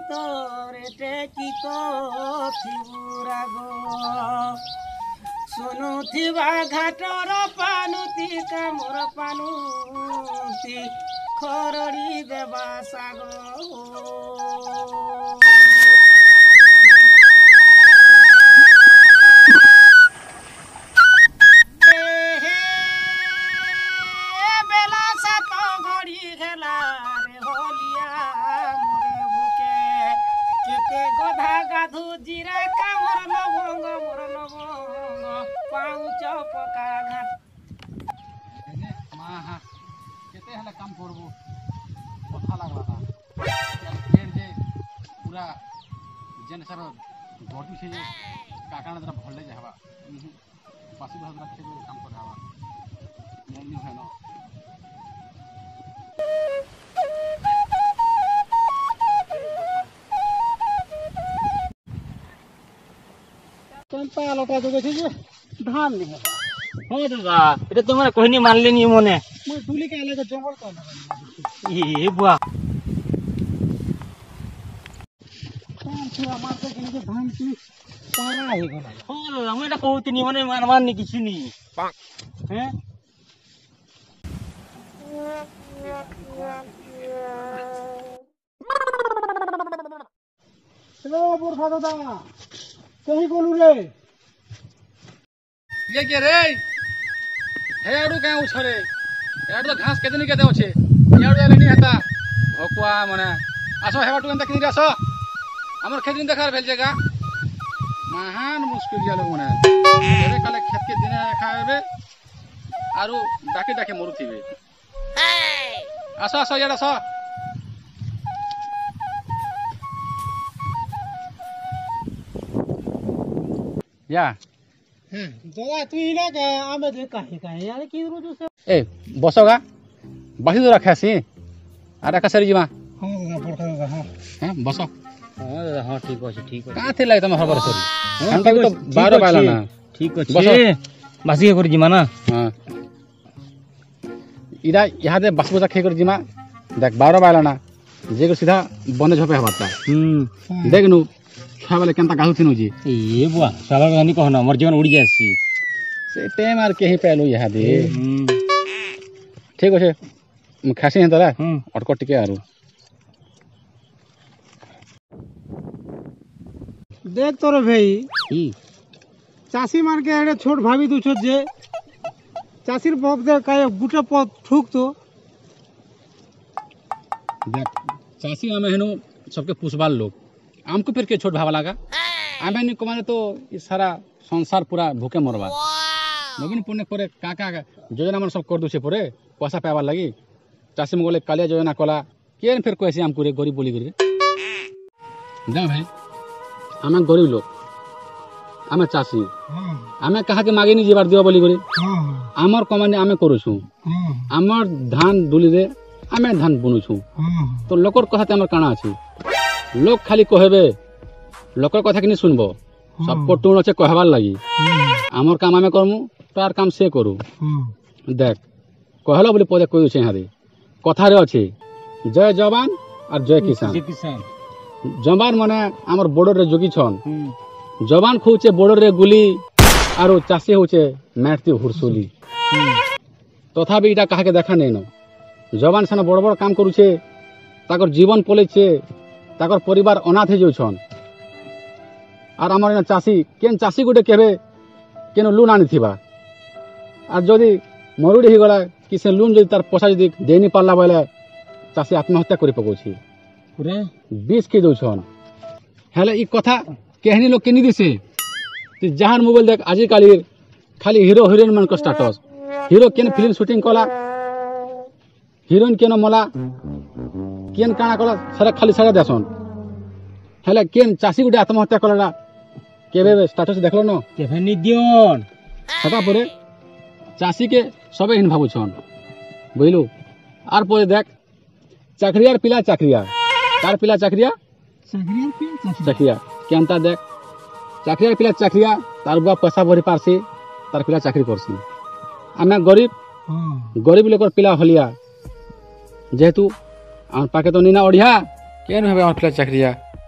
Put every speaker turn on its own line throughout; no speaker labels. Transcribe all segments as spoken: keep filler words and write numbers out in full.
ভিতরে টেকিত থিবুরাগ শুনুথিবা ঘাটর পানুতি কামর পানুতি খরড়ি দেবা সাগ জিরা কামর লবঙ্গ মোর লবঙ্গ পাউচ পকা ঘাট
মা হা কেতে হলে কাম করব কথা লাগলা না ফের যে পুরা যেন সব বডি সে কাকানা দ্বারা ভরলে যাবা পাশি ভাগরা থেকে কাম করে হবা এমনি হয় না
চম্পা লটা তো গেছে যে ধান নি হবা
हो दादा এটা তোমার কইনি মানলে নি মনে
মই তুলি কে লাগে জঙ্গল কা
এ বুয়া
কোন ছিলা মারতে কিন্তু ধান কি পারা হই গলা
हो दादा আমি এটা কইতিনি মানে মানবার নি কিছু নি হ্যাঁ
রে বুরফা দাদা কই গলু রে
ये के रे हेडू का उछरे हेडू तो घास केदनी केते होछे हेडू एले नी हता भकुआ माने आसो हेबाटू एंता किनी आसो हमर खेत दिन देखार भेल जगह महान मुश्किल जालो माने एबे काले खेत के दिने खाबे आरु डाके डाके मरुथिबे आसो आसो यार आसो या
হ্যাঁ দাদা তুই না আমি দে কাহে কাহে আরে কি রোজ সে
ए बसोगा बसी तो रखे सी आरे कसरी जीवा
হ্যাঁ দাদা পড়া দাদা হ্যাঁ
हैं बसो
हां दादा हां ठीक আছে ঠিক আছে
का थे लाई तम हबर सरी घंटा तो बारह बाला ना
ठीक আছে बासी कर जिमा ना
हां इरा यहां दे बस बसा खे कर जिमा देख बारह बाला ना जे को सीधा बने झपे हबाता
हम्म
देख नु छा वाले केनता गाहु थिनु जी
ए बुआ साला कहानी कहना मोर जीवन उड़ी जासी
से टाइम आर के ही पेलो यहां दे
हम्म
ठीक আছে खासी हैं तला
हम्म
अटकट टिके आरु
দেখ তোর ভাই
ई
চাষি মার্কে এড়ে ছোট ভাবি দুছ যে চাষির পথ দে কায় গুটে পথ ঠুক তো
देख चासी हमें हेनु सबके पुछबाल लोग हमको फिर के छोट भावा लगा हमें नहीं कमाने तो ये सारा संसार पूरा भूखे मरवा नवीन पुण्य परे का का योजना मन सब कर दूचे परे पैसा पाइबार लगी चासी में गले कालिया योजना कला केन फिर कैसे हमको रे गरीब बोली करे जा भाई हमें गरीब लोग हमें चासी हमें कहा के मागे नहीं जीवार दियो बोली करे आमर कमाने हमें करूछु आमर धान डुली रे हमें धान बुनुछु तो लोकर कहते हमर काना अछि लोग खाली कहबे लोकर कथा कि नहीं सुनबो सबको टूण अच्छे कहबार लगी आमर काम आमे करमु तार काम से करू देख कहलो बोली पदे कहि छै हारे कथा रे अछि जय जवान और जय किसान
जय किसान
जवान माने हमर बॉर्डर रे जोगी छन जवान खुचे बॉर्डर रे गुली आरो चासी होचे मैटती हुरसुली तथापि इटा कहा के देखा नै न जवान सन बड़ बड़ काम करूछे ताकर जीवन पले छे ताकर परिवार अनाथ हे जाउछन आर हमर न चासी केन चासी गुटे केबे केन लोन आनी थिबा आर जदी मरुडी हे गला कि से लोन जदी तार पैसा जदी देनी पारला बोले चासी आत्महत्या करि पकोछि
पूरा
बीस के दउछन हेले ई कथा केहनी लोग केनी दिसे कि जहान मोबाइल देख आजि काली खाली हीरो हीरोइन मन को स्टेटस हीरो केन फिल्म शूटिंग कला हीरोइन केन मला केन काना कला सारा खाली सारा देसन हेले केन चासी गुटे आत्महत्या कला केबे स्टेटस देखलो न
केभे नि दियोन
सदा परे चासी के सबे हिन भाबुछन बुझलु आर परे देख चाकरियार पिला चाकरिया कार पिला चाकरिया
চাকরিয়ার পিন
चाकरिया केनता देख चाकरियार पिला चाकरिया तार बुआ पैसा भरी पारसी तार पिला चाकरी करसी आमे गरीब
হ্যাঁ
गरीब लोकर पिला हलिया जेहेतु आम पाके तो नीना ओढ़िया केन हेबे आम पिला चाकरिया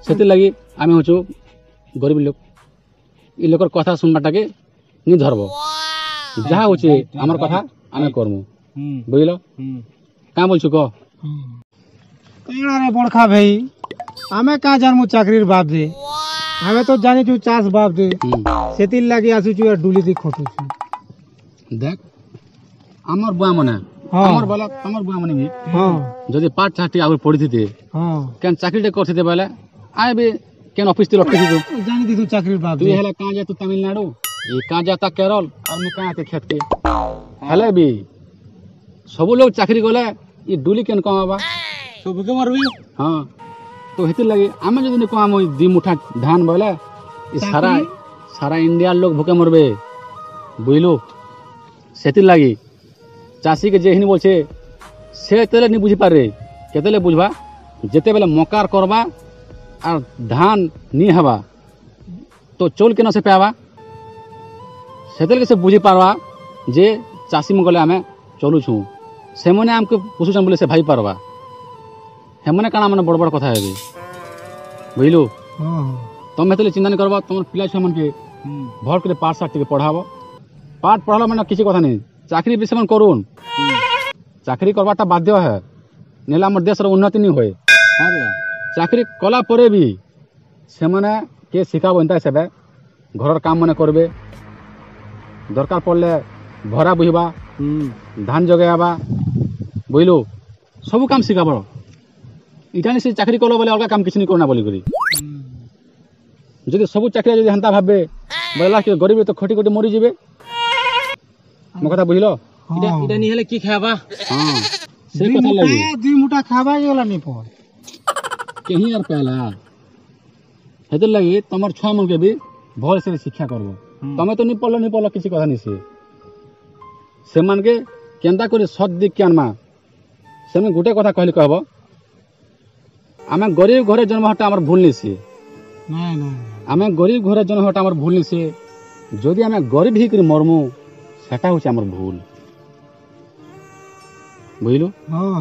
से लगी आम हूँ गरीब लोक इ लोकर कथा सुनवाटाके नहीं धरब जहाँ हूँ आमर कथा आम करमु बुझल क्या बोलछु कह
कणा रे बड़खा भाई आमे का जानमु चाकरीर बाप दे हमें तो जानी छु चाष बाप दे सेतिल लागी आसु छु डुली दी खटु छु
देख आमर बुआ मने
हाँ।
आमर बोला तमर बुआ मने भी
हां
जदि पाठ छाटी आगु पढ़ी थे
हां
केन चाकरी करते बेले आए भी केन ऑफिस ते लटकी तू
जानी दी तू चाकरीर बाप
तू
दे
हेला कहाँ जा तू तमिलनाडु ये कहाँ जाता केरल और मैं कहाँ आते खेत के हेले भी सब लोग चाकरी गले ये डुली केन कमाबा
तो भूखे मरबी
हाँ तो हेतिर लगी आमे जदि कमाम दी मुठा धान बोले ये सारा सारा इंडिया लोग भूखे मरबे बुझलु सेतिर लगी चाषी के जेहन बोल से तेले नहीं बुझी पारे केतेले बुझबा जेते बेले मकार करबा और धान नहीं हवा तो चौल केना से पावा सेतेले से बुझी पारवा जे चाषी में गले आमे चलु छु से मने आमके पुछुछन बोले से भाई पारवा हेमने काना मने बड़ बड़ कथा हेबे बुझलु
हां
तुम हेतले चिंता नहीं करबा तुम पिला छुआ मन के भर के पाठ साठ के पढ़ाबो पाठ पढ़ला माने किसी कथा नहीं चाकरी विषय मन करूँ चाकरी करवाटा बाध्य है नेला हमर देश उन्नति नहीं होए चाकरी कला परे भी से मने के शिखाबो एंता हिसाबे घर काम मने करबे दरकार पड़ले भरा बुझबा धान जगाबा बुझलु सब काम शिखाबो इटानी से चाकरी कलो बोले अलग काम किछ नहीं करना बोली करी जदि सब चाकरी जदि हंता भाबे बोला कि गरीब तो खटी खटी मरी जिबे मो कथा बुझलो
इटा इटा नहीं हेले की खाबा
हां से
दी
कथा
मुठा
लगी
दी मुठा खाबा गेला नहीं पड़
कहीं यार पहला हेतु लगी तमर छुआ मन के भी भल से शिक्षा करबो तमे तो नहीं पढ़लो नहीं पढ़लो किसी कथा नहीं से से मन के केंदा करी सद दिख के आनमा से मैं गुटे कथा कहली कहबो आमे गरीब घरे जन्म हटा हमर भूल नहीं से
नहीं नहीं
आमे गरीब घरे जन्म हटा हमर भूल नहीं से जदि आमे गरीब ही करी मरमु सेटा होचे हमर भूल बुझलु
हां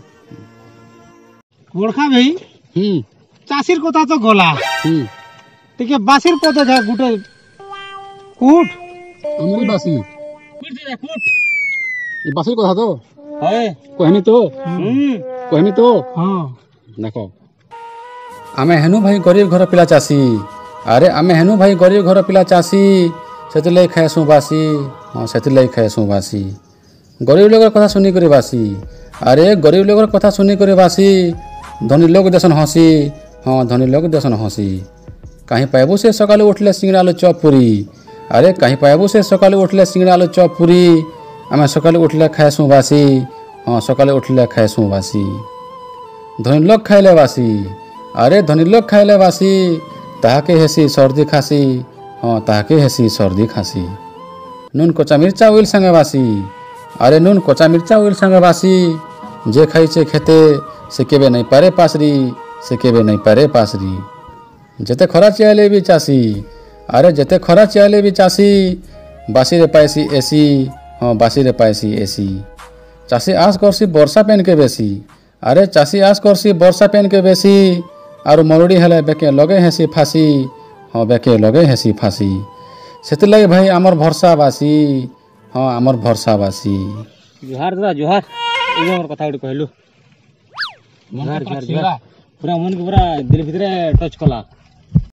बड़खा भाई
हम्म
चाषीर कथा तो गला
हम्म
टिके बासिर पदे था गुटे कूट
हमरी बासी
कुट दे कुट
ये बासी कथा तो
है
कहमी तो
हम्म
कहमी तो
हां
देख आमे हेनु भाई गरीब घर पिला चाषी अरे आमे हेनु भाई गरीब घर पिला चाषी से लगे खाएसु बासी हाँ से लगे खाएसु बासी गरीब लोग कथा सुनी करे बासी अरे गरीब लोग कथा सुनी करे बासी धनी लोग देसन हसी हाँ धनी लोग देसन हसी कहीं पाइबू से सकाल उठले सिंगड़ा आलू चॉप पूरी अरे कहीं पाइबू से सकाल उठले सिंगड़ा आलू चॉप पूरी आमे सकाल उठले खाएसु बासी हाँ सकाल उठले खाएसु बासी धनी लोग खाइले बासी अरे धनी लोग खाइले बासी ताहाके हेसी सर्दी खासी हाँ ताहाके हेसी सर्दी खासी नून कच्चा मिर्चा उइल संगे बासी अरे नून कच्चा मिर्चा उइल संगे बासी जे खाइছে खेते से केबे नहीं पारे पासरी से केबे नहीं पारे पासरी जेते खरा चियाले भी चासी अरे जेते खरा चियाले भी चासी बासी रे पाइसी एसी हाँ बासी रे पाइसी एसी चासी आस करसी वर्षा पेन के बेसी अरे चासी आस करसी वर्षा पेन के बेसी आरु मरुड़ी हेले बेके लगे हेसी फासी हाँ बेके लगे हेसी फासी से लगे भाई आमर भरसा बासी हाँ आमर भरसा बासी
जोहार दादा जोहार ए हमर कथा उठी कहलु जोहार जोहार जोहार पूरा मन के पूरा दिल भितरे टच कला